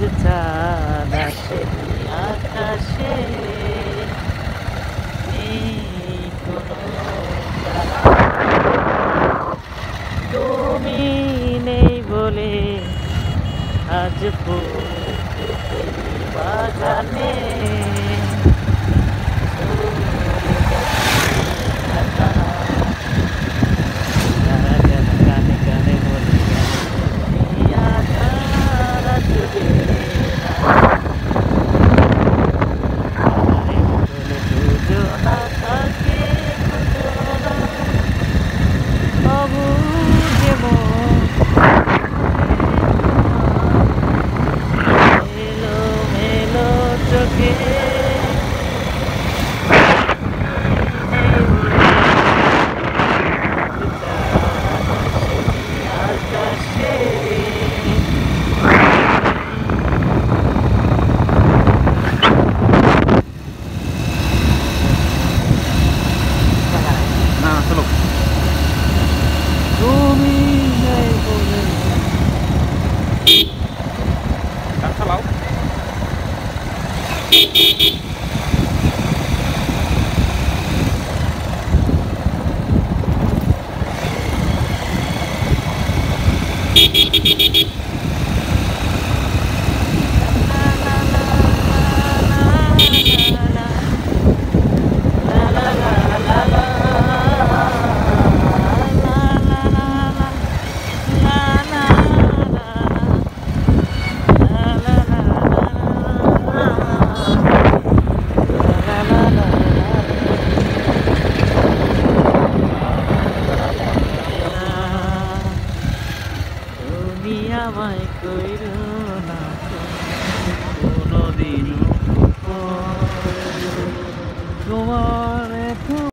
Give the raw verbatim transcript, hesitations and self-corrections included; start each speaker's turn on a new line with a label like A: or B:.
A: চাঁদ আসে আকাশে নেই কোনো তারা। তুমি নেই বলে আজ প্রকৃতির বাগানে যারা যারা গানে গানে বলে দুনিয়া তারা চলে তারারে বলে দুজনা থাকে দুজনা অবুঝে মন মেলো মেলো চোখে
B: না চলো
A: তুমি নেই বলে
B: গান চালাও
A: তুমি আমায় কইরো না